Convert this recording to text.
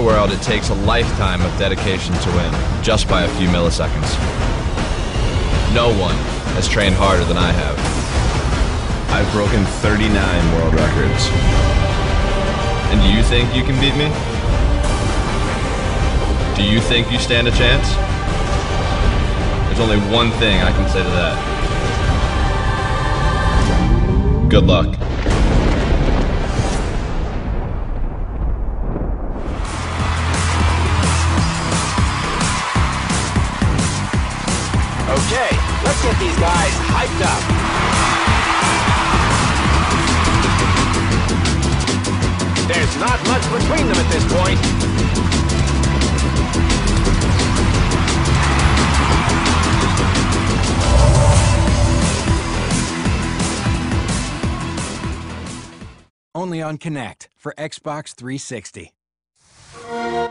world, it takes a lifetime of dedication to win, just by a few milliseconds. No one has trained harder than I have. I've broken 39 world records. And do you think you can beat me? Do you think you stand a chance? There's only one thing I can say to that. Good luck. Okay, let's get these guys hyped up. There's not much between them at this point. Only on Kinect for Xbox 360.